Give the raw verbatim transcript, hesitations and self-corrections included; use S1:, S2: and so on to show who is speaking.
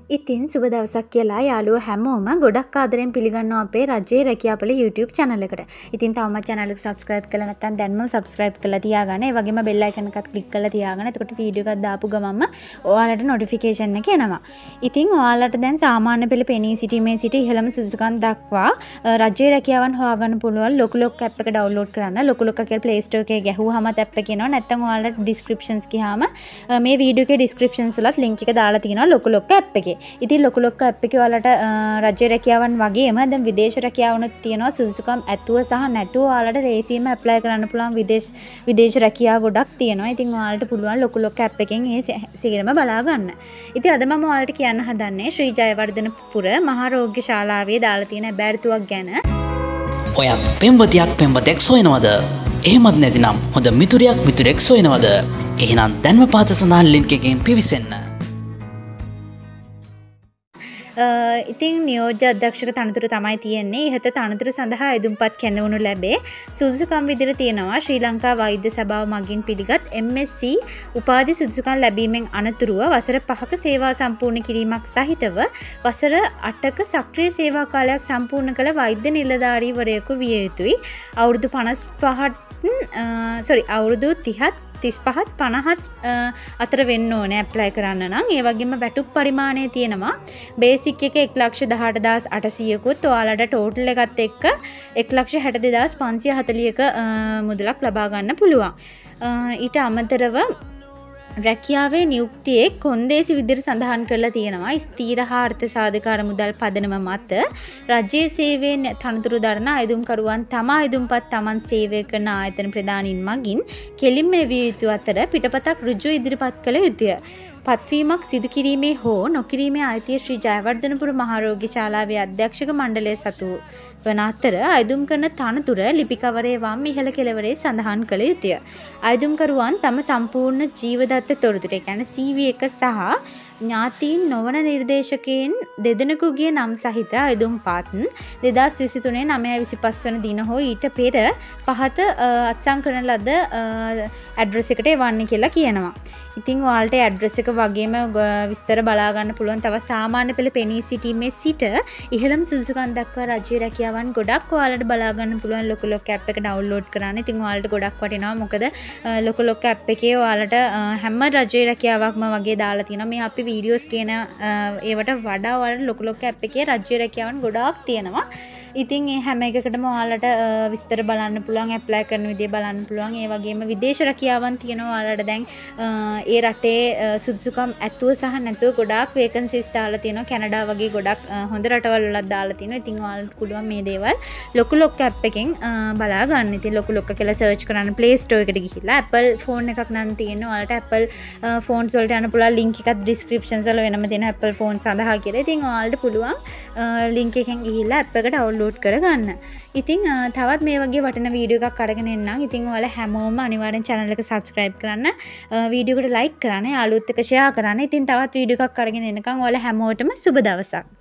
S1: ඉතින් සුබ දවසක් කියලා යාළුවෝ හැමෝම ගොඩක් ආදරෙන් පිළිගන්නවා අපේ රජයේ රැකියාපල YouTube channel එකට. ඉතින් තවම channel එක subscribe කරලා නැත්නම් දැන්ම subscribe කරලා තියාගන්න. ඒ වගේම bell icon එකත් click කරලා තියාගන්න. එතකොට video එකක් දාපු ගමන්ම ඔයාලට notification එක එනවා. ඉතින් ඔයාලට දැන් සාමාන්‍ය පෙළ පෙනී සිටීමේ සිට ඉහළම සුදුසුකම් දක්වා රජයේ රැකියාවන් හොයාගන්න පුළුවන් ලොකු ලොක් app එක download කරන්න. ලොකු ලොක් කියලා Play Store එකේ ගැහුවාම app එක එනවා. නැත්නම් ඔයාලට descriptions ගියාම මේ video එකේ descriptions වලත් link එක දාලා තියෙනවා ලොකු ලොක් app එකේ. ඉතින් ලොකු ලොක්ක app එකේ ඔයාලට රාජ්‍ය රැකියාවන් වගේම දැන් විදේශ රැකියාවනුත් තියෙනවා සුදුසුකම් ඇතුව සහ නැතුව ඔයාලට ලේසියෙන්ම apply කරන්න පුළුවන් විදේශ විදේශ රැකියාව ගොඩක් තියෙනවා. ඉතින් ඔයාලට පුළුවන් ලොකු ලොක්ක app එකෙන් ඒ සියරම බලා ගන්න. ඉතින් අද මම ඔයාලට කියන්න හදන්නේ ශ්‍රී ජයවර්ධනපුර මහා රෝග්‍ය ශාලාවේ දාලා තියෙන අබර්තුවක් ගැන.
S2: ඔයා පෙම්වතියක් පෙම්වතෙක් සොයනවද? එහෙමත් නැතිනම් හොඳ මිතුරියක් මිතුරෙක් සොයනවද? එහෙනම් දැන්ම පාත සඳහන් link එකෙන් පිවිසෙන්න.
S1: ඉතින් නියෝජ්‍ය අධ්‍යක්ෂක තනතුර තමයි තියෙන්නේ. ඉහත තනතුර සඳහා අයදුම්පත් කැඳවනු ලැබේ. සුදුසුකම් විදිහට තියෙනවා ශ්‍රී ලංකා වෛද්‍ය සභාව මගින් පිළිගත් M S c උපාධි සුදුසුකම් ලැබීමෙන් අනතුරුව වසර පහක සේවා සම්පූර්ණ කිරීමක් සහිතව වසර අටක සක්‍රීය සේවා කාලයක් සම්පූර්ණ කළ වෛද්‍ය නිලධාරීවරයෙකු විය යුතුයි. අවුරුදු පනස් පහක් සෝරි අවුරුදු තිහත් තිස් පහත් පනහත් අතර වෙන්න ඕනේ ඇප්ලයි කරන්න නම්. ඒ වගේම වැටුප් පරිමාණය තියෙනවා. බේසික් එක එක ලක්ෂ දහඅට හදාස් අටසීයකුත් ඔයාලට ටෝටල් එකත් එක්ක එක ලක්ෂ හැට දෙදාස් පන්සිය හතළිහක මුදලක් ලබා ගන්න පුළුවන්. ඊට අමතරව රැකියාවේ නියුක්තියේ කොන්දේසි විදිහට සඳහන් කරලා තියෙනවා. ස්ථීර හා අර්ථ සාධකාර මුදල් පදනම මත රජයේ සේවයෙන් තනතුරු දරන අයදුම්කරුවන් තම අයදුම්පත් තමන් සේවය කරන ආයතන ප්‍රධානීන් මගින් කෙලින්ම එවිය යුතු අතර පිටපතක් ඍජුව ඉදිරිපත් කළ යුතුය. පත්වීමක් සිදු කිරීමේ හෝ නොකිරීමේ අයිතිය ශ්‍රී ජයවර්ධනපුර මහා රෝග්‍ය ශාලාවේ අධ්‍යක්ෂක මණ්ඩලය සතු වන අතර අයදුම් කරන තනතුර ලිපි කවරේ වම් ඉහළ කෙළවරේ සඳහන් කළ යුතුය. අයදුම්කරුවන් තම සම්පූර්ණ ජීවදත්ත තොරතුරු ඒ කියන්නේ C V එක සහ ඥාතීන් නොවන නිර්දේශකයන් දෙදෙනෙකුගේ නම් සහිත අයදුම්පත් දෙදාස් විසිතුනේ නවය විසිපස් වන දින හෝ ඊට පෙර පහත අත්සන් කරන ලද ඇඩ්‍රස් එකට එවන්න කියලා කියනවා. ඉතින් ඔයාලට ඇඩ්‍රස් එක වගේම විස්තර බලා ගන්න පුළුවන්. තව සාමාන්‍ය පෙළ පෙනී සිටීමේ සිට ඉහළම සුදුසුකම් දක්වා රාජ්‍ය රැකියාවන් ගොඩක් ඔයාලට බලා ගන්න පුළුවන් ලොකු ලොක් app එක download කරන්න. ඉතින් ඔයාලට ගොඩක් වටිනවා. මොකද ලොකු ලොක් app එකේ ඔයාලට හැම රාජ්‍ය රැකියාවක්ම වගේ දාලා තියෙනවා. මේ අපි වීඩියෝස් කියන ඒවට වඩා ඔයාලට ලොකු ලොක් app එකේ රාජ්‍ය රැකියාවන් ගොඩාක් තියෙනවා. ඉතින් මේ හැම එකකටම ඔයාලට විස්තර බලන්න පුළුවන්, ඇප්ලයි කරන විදිය බලන්න පුළුවන්. ඒ වගේම විදේශ රැකියාවන් තියෙනවා ඔයාලට දැන් ඒ රටේ සුදුසුකම් ඇතුව සහ නැතුව ගොඩාක් vacancies දාලා තියෙනවා. කැනඩා වගේ ගොඩක් හොඳ රටවල් වලත් දාලා තියෙනවා. ඉතින් ඔයාලට පුළුවන් මේ දේවල් ලොකු ලොක් app එකෙන් බලා ගන්න. ඉතින් ලොකු ලොක් කියලා search කරන්න Play Store එකට ගිහිල්ලා Apple phone එකක් නම් තියෙනවා. ඔයාලට Apple phones වලට යන්න පුළුවන්. link එකත් descriptions වල වෙනම තියෙනවා Apple phone සඳහා කියලා. ඉතින් ඔයාලට පුළුවන් link එකෙන් ගිහිල්ලා app එක download කරගන්න. ඉතින් තවත් මේ වගේ වටින වීඩියෝ එකක් අරගෙන එන්නම්. ඉතින් ඔයාලා හැමෝම අනිවාර්යෙන් channel එක subscribe කරන්න, වීඩියෝ එකට like කරන්න, යාළුවොත් එක්ක share කරන්න. ඉතින් තවත් වීඩියෝ එකක් අරගෙන එනකන් ඔයාලා හැමෝටම සුබ දවසක්.